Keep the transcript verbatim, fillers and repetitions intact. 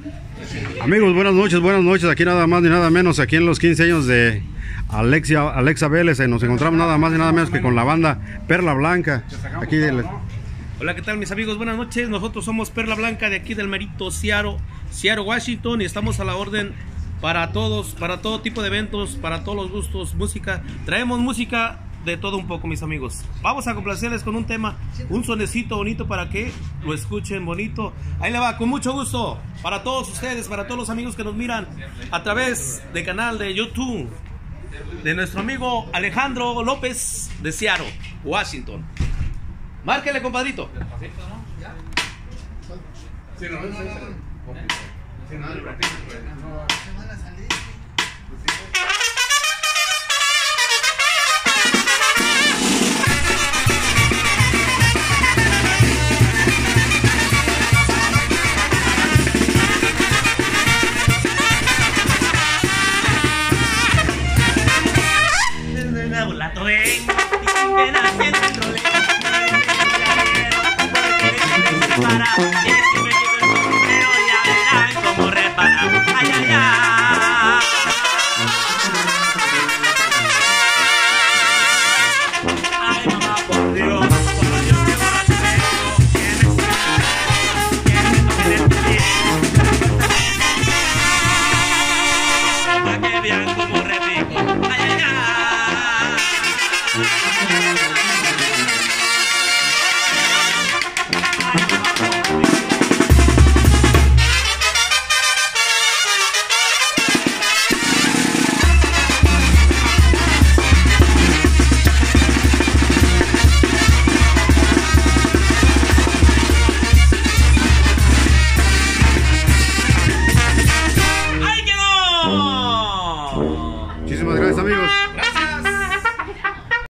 Amigos, buenas noches, buenas noches. Aquí nada más ni nada menos, aquí en los quince años de Alexia, Alexa Vélez. Nos encontramos nada más ni nada menos que con la banda Perla Blanca. Aquí del... Hola, ¿qué tal mis amigos? Buenas noches. Nosotros somos Perla Blanca de aquí del merito Seattle, Seattle, Washington, y estamos a la orden para todos, para todo tipo de eventos, para todos los gustos, música. Traemos música de todo un poco, mis amigos. Vamos a complacerles con un tema, un sonecito bonito para que lo escuchen bonito. Ahí le va, con mucho gusto, para todos ustedes, para todos los amigos que nos miran a través del canal de YouTube de nuestro amigo Alejandro López de Seattle, Washington. Márquele, compadrito. Muchísimas gracias, amigos. Gracias.